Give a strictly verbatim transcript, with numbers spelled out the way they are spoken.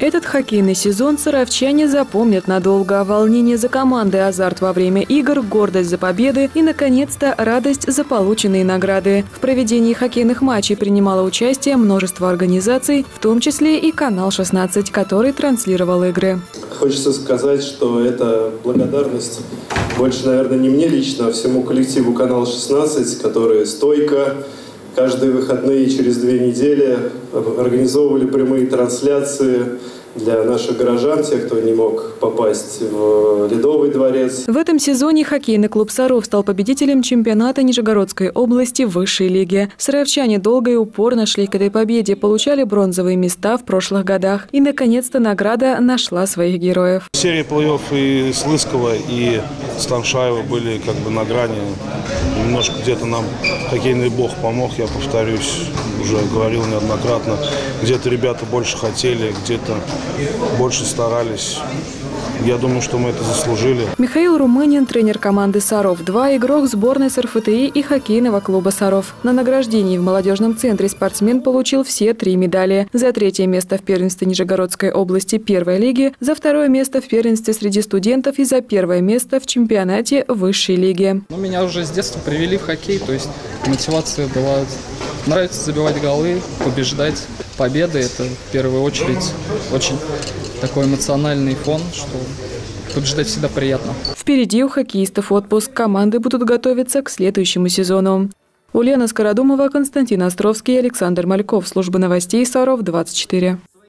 Этот хоккейный сезон саровчане запомнят надолго. Волнение за команды, азарт во время игр, гордость за победы и, наконец-то, радость за полученные награды. В проведении хоккейных матчей принимало участие множество организаций, в том числе и канал шестнадцать, который транслировал игры. Хочется сказать, что это благодарность больше, наверное, не мне лично, а всему коллективу канала шестнадцать, который стойко каждые выходные через две недели организовывали прямые трансляции для наших горожан, тех, кто не мог попасть в Ледовый дворец. В этом сезоне хоккейный клуб «Саров» стал победителем чемпионата Нижегородской области высшей лиги. Саровчане долго и упорно шли к этой победе, получали бронзовые места в прошлых годах. И, наконец-то, награда нашла своих героев. Серия плей-офф и Слыскова, и Станшаева были как бы на грани. Немножко где-то нам хоккейный бог помог, я повторюсь, уже говорил неоднократно. Где-то ребята больше хотели, где-то больше старались. Я думаю, что мы это заслужили. Михаил Румынин, тренер команды «Саров-два», игрок сборной СРФТИ и хоккейного клуба «Саров». На награждении в молодежном центре спортсмен получил все три медали. За третье место в первенстве Нижегородской области первой лиги, за второе место в первенстве среди студентов и за первое место в чемпионате высшей лиги. Ну, меня уже с детства привели в хоккей, то есть мотивация была... Нравится забивать голы, побеждать. Победы – это в первую очередь очень такой эмоциональный фон, что побеждать всегда приятно. Впереди у хоккеистов отпуск. Команды будут готовиться к следующему сезону. Ульяна Скородумова, Константин Островский, Александр Мальков. Служба новостей «Саров-двадцать четыре».